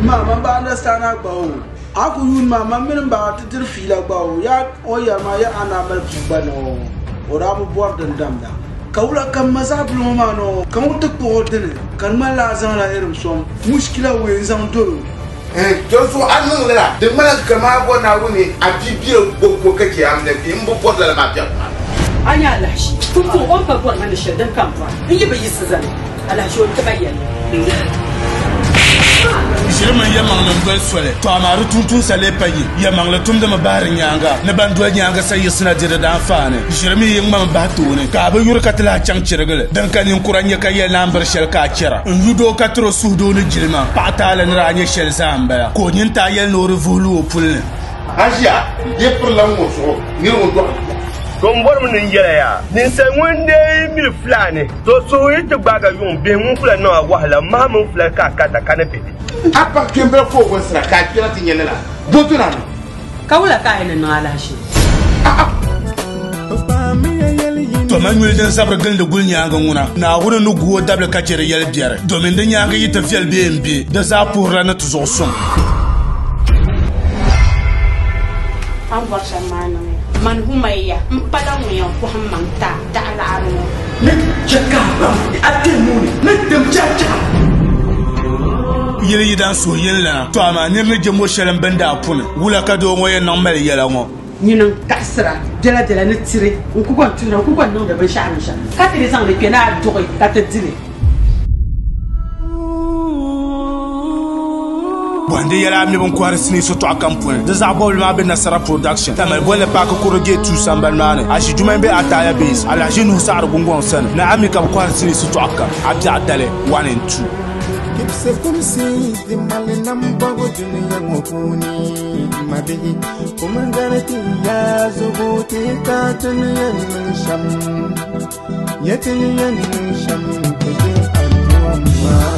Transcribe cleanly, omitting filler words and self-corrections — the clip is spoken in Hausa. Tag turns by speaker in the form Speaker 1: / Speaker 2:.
Speaker 1: Mama ba understand agbawo. Aku yun mama min ba titir fila agbawo. Ya oya ma ya anamal kubano. Ora mu bor dan damda. Kaula kan maza bloma no. Kan wuta ko dene. Kan mala zan la irim som. Mushkila we zan doro.
Speaker 2: Josu anu la. De mana kama ko na woni a bibiro ko kake am da bi mbo bor da ma biya.
Speaker 3: Anya lashi. Kun ko on ka bor man shedan kamfa. In yi bayi sizan. Alashi on ta bayyana.
Speaker 4: Shirman yamang nan gol sole to amaru tuntun sale payi yamang la tumda mabare nyanga ne ban do nyanga sai yisna jira da fane shirmi yin mam ba to ne ka ba yur katla chang chirgale dan kan yin kuranya ka ye lambar shel ka chira yudo katro sudo ne jilma patala ne ranya shel zamba ko nyin ta yel no revolu opul
Speaker 2: Asia ye pour la mo so ni o do
Speaker 5: Gombor mun yela ya nin sai wonde mil flane to so yite gbaga yum be mun fla no wahala ma mun fla ka kata kanape
Speaker 2: apa kembe fo go sra ka kira tinyela botu na
Speaker 3: Kawula ka ina no alashi
Speaker 4: to man yul den sabra gel de gul nyanga nguna na wona no guo dable ka cere yel biere domin de nyanga yita fiel BMB de za pour la na toujours son
Speaker 6: am borsa man humayya mpala wiyan ko hamanta da al'arno
Speaker 1: Ne chaka ba. Atemuni. Ne dem chacha.
Speaker 4: yele yidan so yella to ama nirne jemo shelan benda apuna wula ka do ngoye normal yela ngo
Speaker 3: nyinin kasra jela ne tire ku kon tire ku kon no da ban sha sha ka tire san le kena doyi ka ta tire
Speaker 4: Bwande yala amne bon kwar sini so to akampune de zabol ma be nasara production tamal bonne pa ko koroge tu sambal mane ashi jumembe ataya base ala jenu sar gungon san na ami ka kwar sini so to akam abi adale 1 and 2
Speaker 7: C'est comme si des malinamba dunia ngopuni mabihi kumangarati ya zubuti tatuniyan sham yatiniyan sham kuje alwa